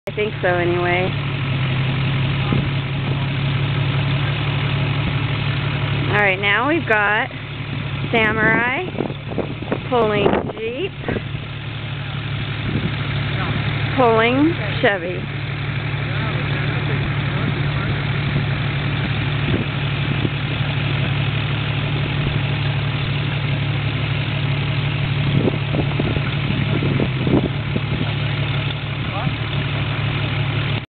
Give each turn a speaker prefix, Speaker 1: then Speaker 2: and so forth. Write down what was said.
Speaker 1: I think so anyway. Alright, now we've got Samurai pulling Jeep, pulling Chevy.